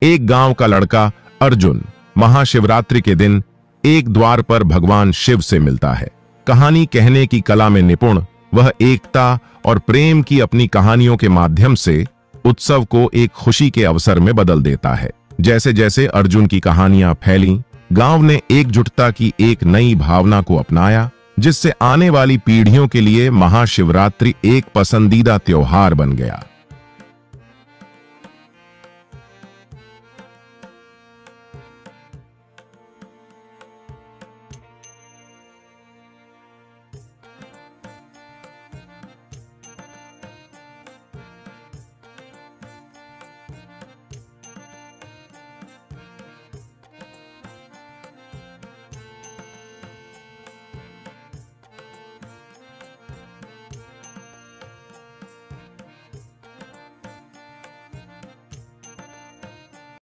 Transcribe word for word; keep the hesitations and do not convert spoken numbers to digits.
एक गांव का लड़का अर्जुन महाशिवरात्रि के दिन एक द्वार पर भगवान शिव से मिलता है। कहानी कहने की कला में निपुण वह एकता और प्रेम की अपनी कहानियों के माध्यम से उत्सव को एक खुशी के अवसर में बदल देता है। जैसे जैसे अर्जुन की कहानियां फैलीं, गांव ने एकजुटता की एक नई भावना को अपनाया, जिससे आने वाली पीढ़ियों के लिए महाशिवरात्रि एक पसंदीदा त्योहार बन गया।